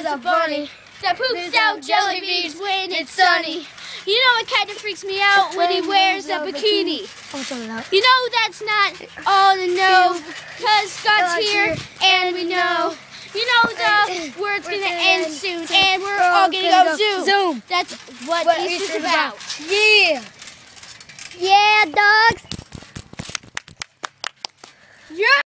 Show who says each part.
Speaker 1: a bunny that poops out jelly beans when it's sunny. You know it kind of freaks me out when he wears a bikini. You know that's not all the know, cause Scott's here and we know. You know the word's gonna end soon and we're all gonna go zoom. That's what Easter's about.
Speaker 2: Yeah.
Speaker 1: Yeah, dogs. Yeah.